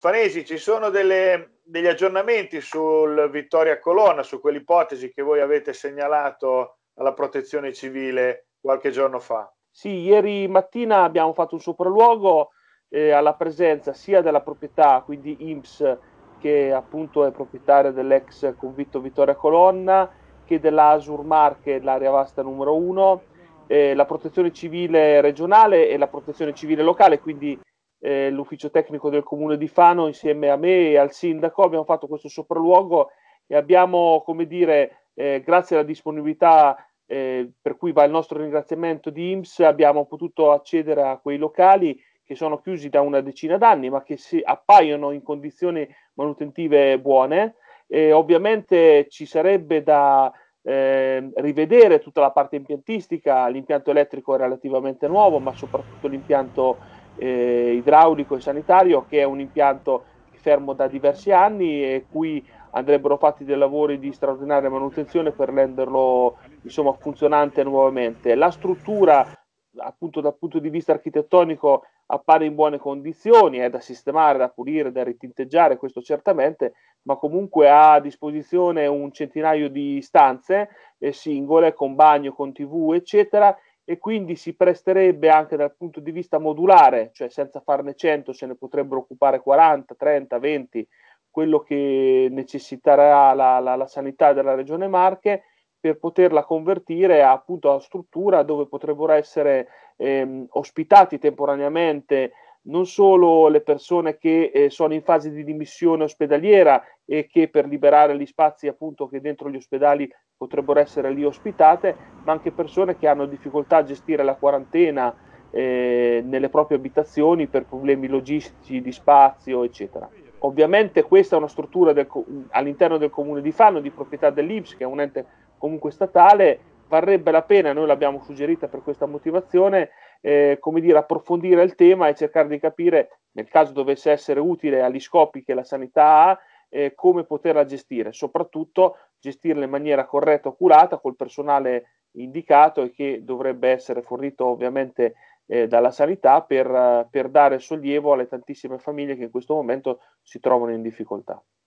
Fanesi, ci sono degli aggiornamenti sul Vittoria Colonna, su quell'ipotesi che voi avete segnalato alla Protezione Civile qualche giorno fa? Sì, ieri mattina abbiamo fatto un sopralluogo alla presenza sia della proprietà, quindi INPS, che appunto è proprietaria dell'ex convitto Vittoria Colonna, che della Asur Marche, l'area vasta numero 1, la protezione civile regionale e la protezione civile locale, quindi l'ufficio tecnico del comune di Fano insieme a me e al sindaco abbiamo fatto questo sopralluogo e abbiamo, come dire, grazie alla disponibilità per cui va il nostro ringraziamento di INPS, abbiamo potuto accedere a quei locali che sono chiusi da una decina d'anni, ma che si appaiono in condizioni manutentive buone. E ovviamente ci sarebbe da rivedere tutta la parte impiantistica, l'impianto elettrico è relativamente nuovo, ma soprattutto l'impianto idraulico e sanitario, che è un impianto fermo da diversi anni e cui andrebbero fatti dei lavori di straordinaria manutenzione per renderlo insomma funzionante nuovamente. La struttura appunto dal punto di vista architettonico appare in buone condizioni, è da sistemare, da pulire, da ritinteggiare, questo certamente, ma comunque ha a disposizione un centinaio di stanze singole con bagno, con TV, eccetera, e quindi si presterebbe anche dal punto di vista modulare, cioè senza farne 100 se ne potrebbero occupare 40, 30, 20, quello che necessiterà la sanità della Regione Marche per poterla convertire appunto a struttura dove potrebbero essere ospitati temporaneamente non solo le persone che sono in fase di dimissione ospedaliera e che per liberare gli spazi appunto che dentro gli ospedali potrebbero essere lì ospitate, ma anche persone che hanno difficoltà a gestire la quarantena nelle proprie abitazioni per problemi logistici, di spazio, eccetera. Ovviamente questa è una struttura all'interno del comune di Fano, di proprietà dell'Inps, che è un ente comunque statale, varrebbe la pena, noi l'abbiamo suggerita per questa motivazione, come dire, approfondire il tema e cercare di capire, nel caso dovesse essere utile agli scopi che la sanità ha, come poterla gestire, soprattutto gestirla in maniera corretta, oculata, col personale indicato e che dovrebbe essere fornito ovviamente dalla sanità per dare sollievo alle tantissime famiglie che in questo momento si trovano in difficoltà.